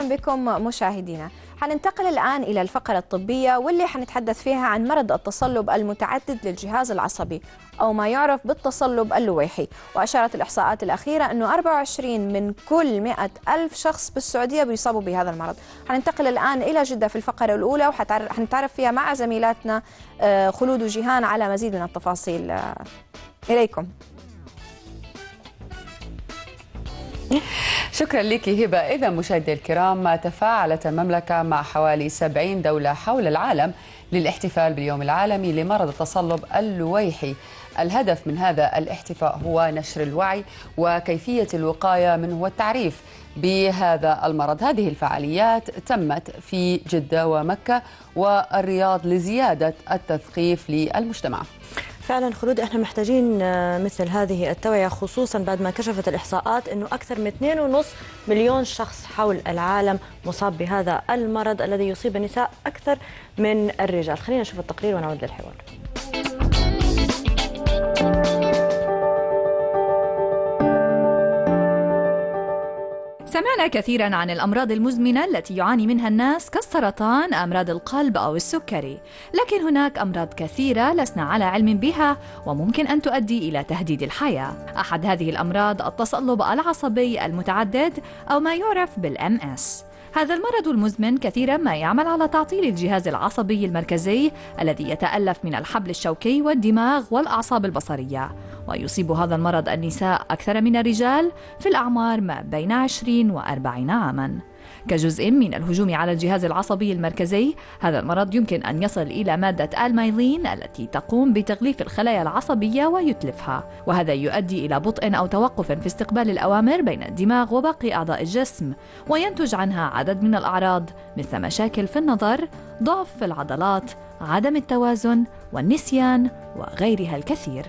وسهلا بكم مشاهدينا. حننتقل الآن إلى الفقرة الطبية واللي حنتحدث فيها عن مرض التصلب المتعدد للجهاز العصبي أو ما يعرف بالتصلب اللويحي. وأشارت الإحصاءات الأخيرة أنه 24 من كل 100,000 شخص بالسعودية بيصابوا بهذا المرض. حننتقل الآن إلى جدة في الفقرة الأولى وحنتعرف فيها مع زميلاتنا خلود وجيهان على مزيد من التفاصيل. إليكم. شكرا لك هبة. إذا مشاهدي الكرام، تفاعلت المملكة مع حوالي 70 دولة حول العالم للاحتفال باليوم العالمي لمرض التصلب اللويحي. الهدف من هذا الاحتفاء هو نشر الوعي وكيفية الوقاية منه والتعريف بهذا المرض. هذه الفعاليات تمت في جدة ومكة والرياض لزيادة التثقيف للمجتمع. فعلا خلود، احنا محتاجين مثل هذه التوعية، خصوصا بعد ما كشفت الإحصاءات أنه أكثر من 2.5 مليون شخص حول العالم مصاب بهذا المرض الذي يصيب النساء أكثر من الرجال. خلينا نشوف التقرير ونعود للحوار. سمعنا كثيرا عن الأمراض المزمنة التي يعاني منها الناس كالسرطان، أمراض القلب أو السكري، لكن هناك أمراض كثيرة لسنا على علم بها وممكن أن تؤدي إلى تهديد الحياة. أحد هذه الأمراض التصلب العصبي المتعدد أو ما يعرف بالMS. هذا المرض المزمن كثيرا ما يعمل على تعطيل الجهاز العصبي المركزي الذي يتألف من الحبل الشوكي والدماغ والأعصاب البصرية، ويصيب هذا المرض النساء أكثر من الرجال في الأعمار ما بين 20 و40 عاما. كجزء من الهجوم على الجهاز العصبي المركزي، هذا المرض يمكن أن يصل إلى مادة المايلين التي تقوم بتغليف الخلايا العصبية ويتلفها، وهذا يؤدي إلى بطء أو توقف في استقبال الأوامر بين الدماغ وباقي أعضاء الجسم، وينتج عنها عدد من الأعراض مثل مشاكل في النظر، ضعف في العضلات، عدم التوازن والنسيان وغيرها الكثير.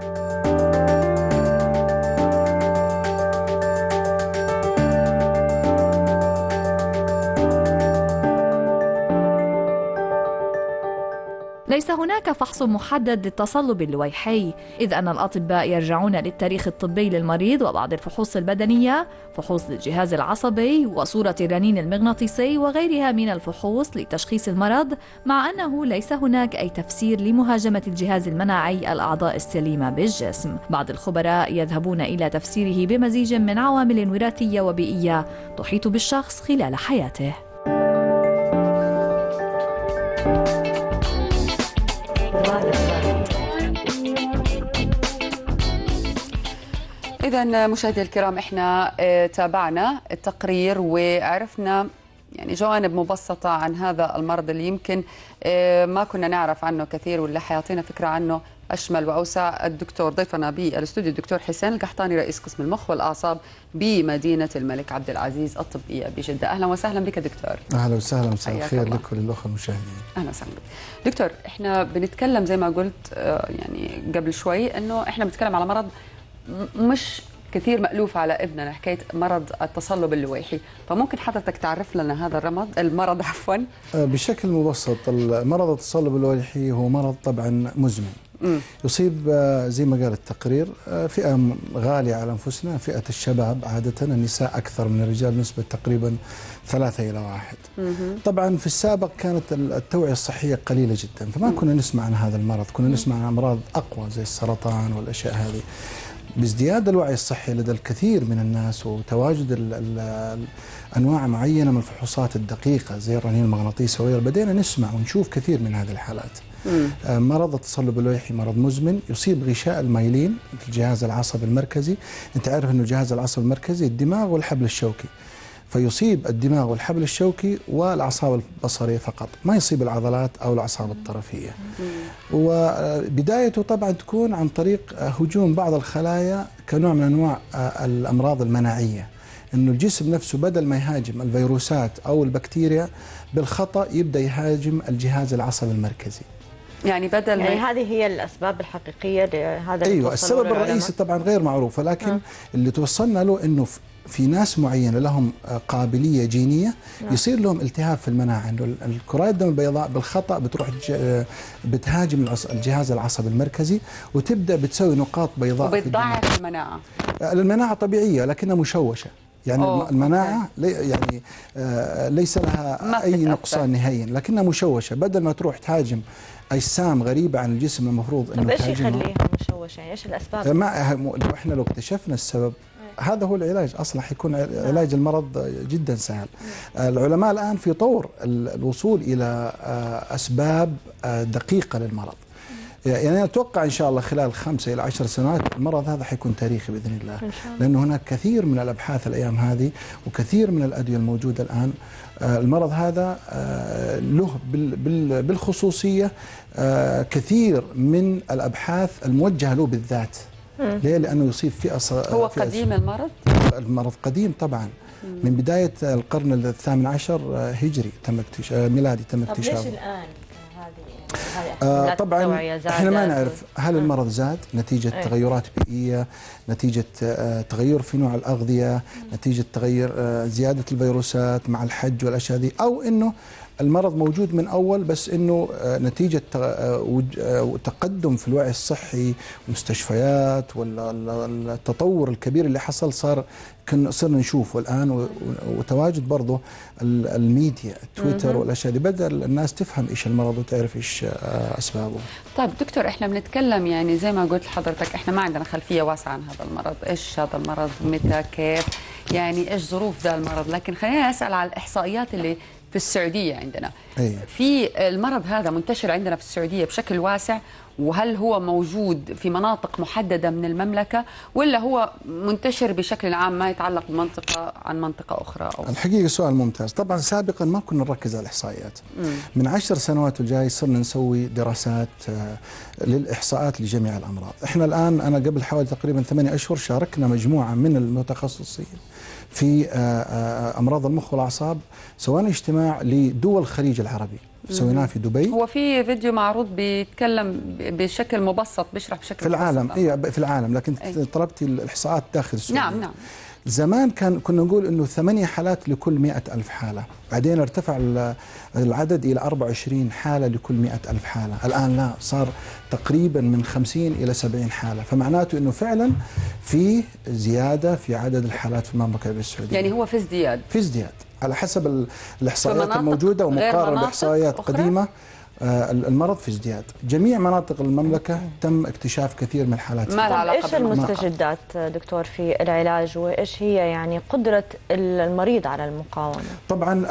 ليس هناك فحص محدد للتصلب اللويحي، إذ أن الأطباء يرجعون للتاريخ الطبي للمريض وبعض الفحوص البدنية، فحوص للجهاز العصبي وصورة الرنين المغناطيسي وغيرها من الفحوص لتشخيص المرض، مع أنه ليس هناك أي تفسير لمهاجمة الجهاز المناعي الأعضاء السليمة بالجسم. بعض الخبراء يذهبون إلى تفسيره بمزيج من عوامل وراثية وبيئية تحيط بالشخص خلال حياته. إذا مشاهدي الكرام، احنا تابعنا التقرير وعرفنا يعني جوانب مبسطة عن هذا المرض اللي يمكن ما كنا نعرف عنه كثير، واللي حيعطينا فكرة عنه أشمل وأوسع الدكتور ضيفنا بالاستوديو الدكتور حسين القحطاني، رئيس قسم المخ والأعصاب بمدينة الملك عبد العزيز الطبية بجدة. أهلا وسهلا بك دكتور. أهلا وسهلا، مساء الخير لك وللأخوة المشاهدين. أهلا وسهلا بك دكتور. احنا بنتكلم زي ما قلت يعني قبل شوي أنه احنا بنتكلم على مرض مش كثير مألوف على إذننا، حكاية مرض التصلب اللويحي، فممكن حضرتك تعرف لنا هذا المرض عفوا بشكل مبسط. مرض التصلب اللويحي هو مرض طبعا مزمن، يصيب زي ما قال التقرير فئة غالية على أنفسنا، فئة الشباب عادة، النساء أكثر من الرجال نسبة تقريبا 3:1. طبعا في السابق كانت التوعية الصحية قليلة جدا، فما كنا نسمع عن هذا المرض، كنا نسمع عن أمراض أقوى زي السرطان والأشياء هذه. بازدياد الوعي الصحي لدى الكثير من الناس وتواجد أنواع معينة من الفحوصات الدقيقة زي الرنين المغناطيسي وغيره، بدينا نسمع ونشوف كثير من هذه الحالات. مرض التصلب اللويحي مرض مزمن يصيب غشاء المايلين في الجهاز العصبي المركزي. أنت عارف أنه الجهاز العصبي المركزي الدماغ والحبل الشوكي، فيصيب الدماغ والحبل الشوكي والأعصاب البصرية فقط، ما يصيب العضلات أو الأعصاب الطرفية. وبدايته طبعا تكون عن طريق هجوم بعض الخلايا كنوع من أنواع الأمراض المناعية، أنه الجسم نفسه بدل ما يهاجم الفيروسات أو البكتيريا بالخطأ يبدأ يهاجم الجهاز العصبي المركزي. يعني بدل يعني هذه هي الأسباب الحقيقية لهذا. أيوة، السبب الرئيسي طبعا غير معروف، ولكن اللي توصلنا له أنه في ناس معينة لهم قابلية جينية يصير لهم التهاب في المناعة، انه الكرات الدم البيضاء بالخطأ بتروح بتهاجم الجهاز العصبي المركزي وتبدأ بتسوي نقاط بيضاء وبتضاعف المناعة. المناعة طبيعية لكنها مشوشة. يعني المناعة يعني ليس لها أي نقصان نهائيا، لكنها مشوشة. بدل ما تروح تهاجم أجسام غريبة عن الجسم المفروض أنه طيب إيش يخليها مشوشة؟ يعني إيش الأسباب؟ لو اكتشفنا السبب هذا هو العلاج. أصلا حيكون علاج المرض جدا سهل. العلماء الآن في طور الوصول إلى أسباب دقيقة للمرض. يعني أنا أتوقع إن شاء الله خلال 5 إلى 10 سنوات المرض هذا حيكون تاريخي بإذن الله، لأن هناك كثير من الأبحاث الأيام هذه وكثير من الأدوية الموجودة الآن. المرض هذا له بالخصوصية كثير من الأبحاث الموجهة له بالذات. ليه؟ لأنه يصيب فئة. هو قديم المرض قديم طبعا، من بداية القرن الثامن عشر هجري تم ميلادي تم اكتشافه. ليش الآن طبعا احنا ما نعرف هل المرض زاد نتيجة تغيرات بيئية، نتيجة تغير في نوع الأغذية، نتيجة تغير زيادة الفيروسات مع الحج والأشياء هذه، أو إنه المرض موجود من أول بس إنه نتيجة تقدم في الوعي الصحي والمستشفيات والتطور الكبير اللي حصل صرنا نشوفه الآن، وتواجد برضه الميديا تويتر والأشياء دي بدأ الناس تفهم إيش المرض وتعرف إيش أسبابه. طيب دكتور، إحنا بنتكلم يعني زي ما قلت لحضرتك إحنا ما عندنا خلفية واسعة عن هذا المرض، إيش هذا المرض، متى، كيف، يعني إيش ظروف ذا المرض، لكن خلينا نسأل على الإحصائيات اللي في السعودية عندنا. في المرض هذا منتشر عندنا في السعودية بشكل واسع، وهل هو موجود في مناطق محددة من المملكة ولا هو منتشر بشكل عام ما يتعلق بمنطقة عن منطقة أخرى؟ الحقيقة سؤال ممتاز. طبعا سابقا ما كنا نركز على الإحصائيات. من 10 سنوات الجاي صرنا نسوي دراسات للإحصاءات لجميع الأمراض. احنا الآن أنا قبل حوالي تقريبا 8 أشهر شاركنا مجموعة من المتخصصين في أمراض المخ والأعصاب، سوينا اجتماع لدول الخليج العربي سويناه في دبي. هو في فيديو معروض بيتكلم بشكل مبسط، بيشرح بشكل في العالم في العالم، لكن طلبتي الإحصاءات داخل السعودية. نعم. زمان كنا نقول انه 8 حالات لكل 100,000 حالة، بعدين ارتفع العدد الى 24 حالة لكل 100,000 حالة، الان لا، صار تقريبا من 50 الى 70 حالة، فمعناته انه فعلا في زيادة في عدد الحالات في المملكة العربية السعودية. يعني هو في ازدياد على حسب الإحصائيات الموجودة ومقارنة بإحصائيات قديمة. المرض في ازدياد. جميع مناطق المملكة تم اكتشاف كثير من الحالات. ما ايش المستجدات دكتور في العلاج، وايش هي يعني قدرة المريض على المقاومة؟ طبعا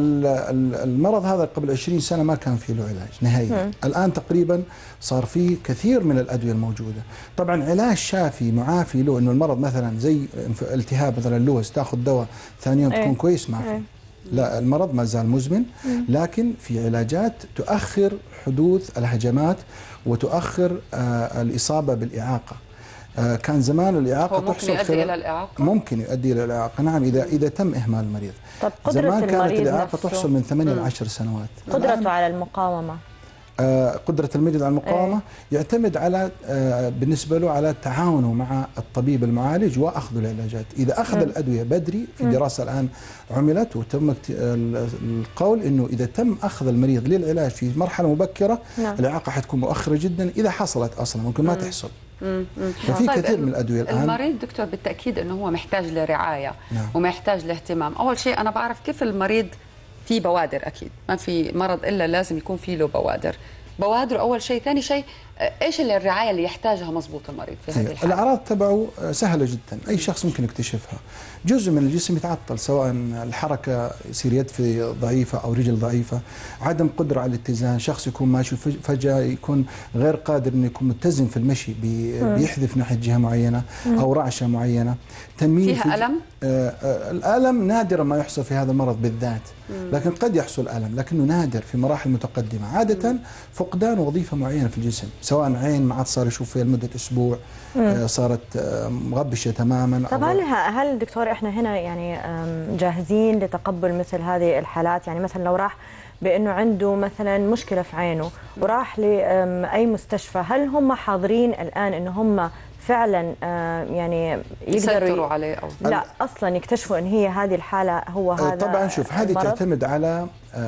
المرض هذا قبل 20 سنة ما كان فيه له علاج نهائيا. الآن تقريبا صار فيه كثير من الأدوية الموجودة. طبعا علاج شافي معافي له، انه المرض مثلا زي التهاب مثلا اللوز تاخذ دواء ثاني يوم تكون كويس، ما في. لا، المرض ما زال مزمن، لكن في علاجات تؤخر حدوث الهجمات وتؤخر الإصابة بالإعاقة. كان زمان الإعاقة تحصل ممكن يؤدي إلى الإعاقة؟ ممكن يؤدي إلى الإعاقة، نعم، إذا تم إهمال المريض. طب قدرة زمان كانت المريض الإعاقة تحصل من 8 إلى 10 سنوات. قدرته على المقاومة، قدرة المريض على المقاومة يعتمد على بالنسبة له على تعاونه مع الطبيب المعالج وأخذ العلاجات. إذا أخذ الأدوية بدري، في دراسة الآن عملت وتم القول إنه إذا تم أخذ المريض للعلاج في مرحلة مبكرة، الإعاقة حتكون مؤخرة جدا إذا حصلت أصلا، ممكن ما تحصل. ففي كثير من الأدوية الآن. المريض دكتور بالتأكيد أنه هو محتاج لرعاية ومحتاج لاهتمام. أول شيء أنا بعرف كيف المريض في بوادر، أكيد ما في مرض إلا لازم يكون في له بوادر أول شيء. ثاني شيء إيش الرعاية اللي يحتاجها مضبوط المريض في هذه الحالة؟ الأعراض تبعه سهلة جدا، أي شخص ممكن يكتشفها. جزء من الجسم يتعطل، سواء الحركة يصير يد في ضعيفة أو رجل ضعيفة، عدم قدرة على الاتزان، شخص يكون ماشي فجأة يكون غير قادر إنه يكون متزن في المشي، بيحذف ناحية جهة معينة أو رعشة معينة. تنميل فيها ألم؟ الألم نادرا ما يحصل في هذا المرض بالذات، لكن قد يحصل ألم، لكنه نادر في مراحل متقدمة. عادة فقدان وظيفة معينة في الجسم، سواء عين ما عاد صار يشوف فيها لمدة أسبوع، صارت مغبشة تماما. طب هل دكتور احنا هنا يعني جاهزين لتقبل مثل هذه الحالات؟ يعني مثلا لو راح بأنه عنده مثلا مشكلة في عينه وراح لأي مستشفى، هل هم حاضرين الآن أنه هم فعلا يعني يقدروا عليه أو لا أصلا يكتشفوا أن هي هذه الحالة، هو هذا؟ طبعا شوف، هذه تعتمد على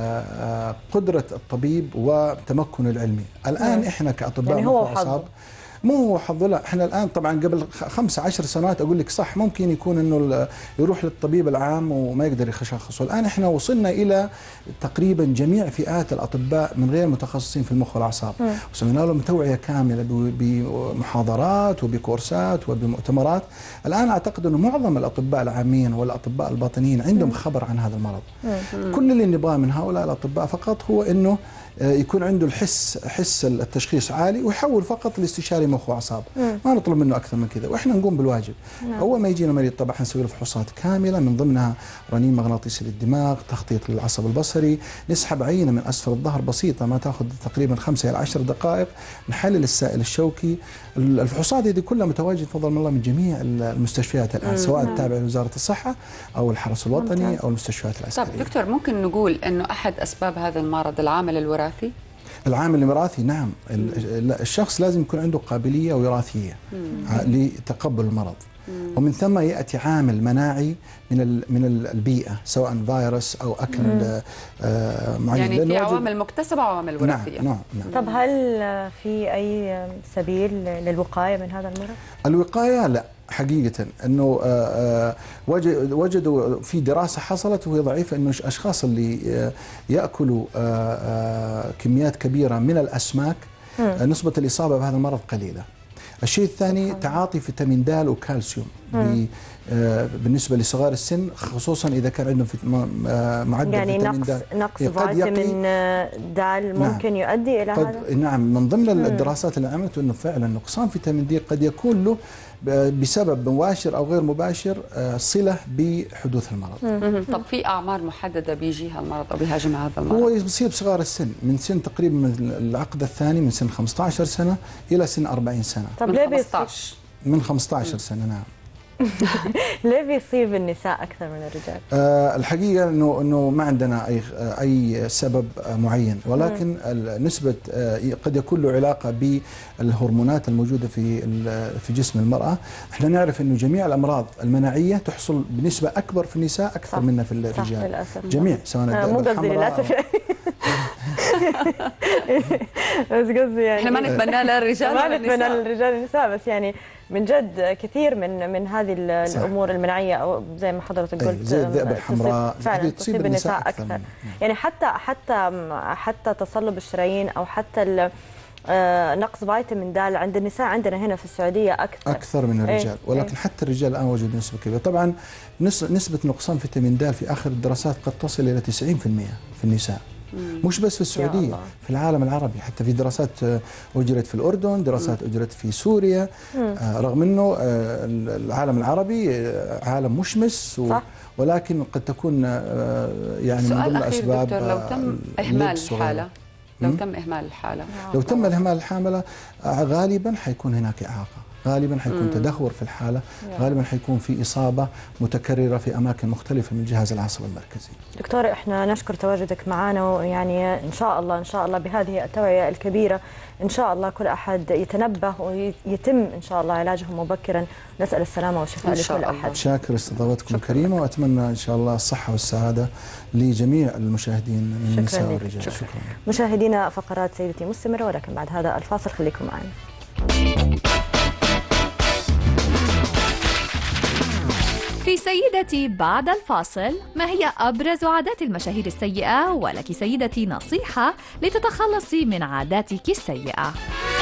قدرة الطبيب وتمكنه العلمي. الآن إحنا كأطباء يعني مخ وأعصاب مو حظ، لا احنا الان طبعا قبل 15 سنوات اقول لك صح ممكن يكون انه يروح للطبيب العام وما يقدر يشخصه، الان احنا وصلنا الى تقريبا جميع فئات الاطباء من غير متخصصين في المخ والاعصاب، وسوينا لهم توعيه كامله بمحاضرات وبكورسات وبمؤتمرات. الان اعتقد انه معظم الاطباء العامين والاطباء الباطنيين عندهم خبر عن هذا المرض. كل اللي نبغاه من هؤلاء الاطباء فقط هو انه يكون عنده حس التشخيص عالي ويحول فقط لاستشاري مخ واعصاب، ما نطلب منه اكثر من كذا، واحنا نقوم بالواجب. اول ما يجينا مريض طبعا نسوي له فحوصات كامله من ضمنها رنين مغناطيسي للدماغ، تخطيط للعصب البصري، نسحب عينه من اسفل الظهر بسيطه ما تاخذ تقريبا 5 إلى 10 دقائق، نحلل السائل الشوكي. الفحوصات هذه كلها متواجده بفضل من الله من جميع المستشفيات الان، سواء التابعه لوزاره الصحه او الحرس الوطني او المستشفيات العسكريه. طب دكتور، ممكن نقول انه احد اسباب هذا المرض العامل الوراثي؟ العامل الوراثي نعم، الشخص لازم يكون عنده قابليه وراثيه لتقبل المرض، ومن ثم ياتي عامل مناعي من البيئه، سواء فيروس او اكل معين. يعني في عوامل مكتسبه وعوامل وراثيه. نعم. طب هل في اي سبيل للوقايه من هذا المرض؟ الوقايه لا، حقيقة أنه وجدوا في دراسة حصلت وهي ضعيفة أنه الأشخاص اللي يأكلوا كميات كبيرة من الأسماك نسبة الإصابة بهذا المرض قليلة. الشيء الثاني تعاطي فيتامين د وكالسيوم بالنسبة لصغار السن، خصوصا إذا كان عندهم معدل يعني فيتامين د، نقص فيتامين د ممكن يؤدي إلى هذا؟ نعم، من ضمن الدراسات اللي عملت أنه فعلا نقصان فيتامين د قد يكون له بسبب مباشر أو غير مباشر صلة بحدوث المرض. طب في أعمار محددة بيجيها المرض أو بيهاجمها هذا المرض؟ هو يصيب بصغار السن، من سن تقريبا من العقد الثاني من سن 15 سنة إلى سن 40 سنة. طب ليه من 15 سنة نعم. ليه بيصيب النساء أكثر من الرجال؟ الحقيقة إنه ما عندنا أي سبب معين، ولكن نسبة قد يكون له علاقة بالهرمونات الموجودة في جسم المرأة. احنا نعرف إنه جميع الأمراض المناعية تحصل بنسبة أكبر في النساء أكثر منها في الرجال. صح للأسف. جميع سواء مو قصدي للأسف بس قصدي يعني احنا ما نتمنى لا الرجال ما نتمنى للرجال والنساء، بس يعني من جد كثير من هذه الامور المناعيه او زي ما حضرتك قلت زي الذئبه الحمراء فعلا تصيب النساء اكثر. يعني حتى تصلب الشرايين او حتى نقص فيتامين د عند النساء عندنا هنا في السعوديه اكثر من الرجال، ولكن حتى الرجال الان وجدوا نسبه كبيره. طبعا نسبه نقصان فيتامين د في اخر الدراسات قد تصل الى 90% في النساء، مش بس في السعودية، في العالم العربي، حتى في دراسات أجرت في الأردن، دراسات أجرت في سوريا، رغم أنه العالم العربي عالم مشمس ولكن قد تكون يعني من ضمن الأسباب. دكتور، لو تم إهمال الحالة لو تم إهمال الحالة غالبا حيكون هناك إعاقة، غالبا حيكون تدهور في الحالة، غالبا حيكون في إصابة متكررة في أماكن مختلفة من الجهاز العصبي المركزي. دكتور، احنا نشكر تواجدك معنا، ويعني إن شاء الله بهذه التوعية الكبيرة إن شاء الله كل أحد يتنبه ويتم إن شاء الله علاجهم مبكرا. نسأل السلامة والشفاء لكل أحد. شاكر استضافتكم الكريمة، وأتمنى إن شاء الله الصحة والسعادة لجميع المشاهدين من النساء والرجال. شكرا. مشاهدينا، فقرات سيدتي مستمرة، ولكن بعد هذا الفاصل خليكم معنا. في سيدتي بعد الفاصل، ما هي أبرز عادات المشاهير السيئة؟ ولك سيدتي نصيحة لتتخلصي من عاداتك السيئة.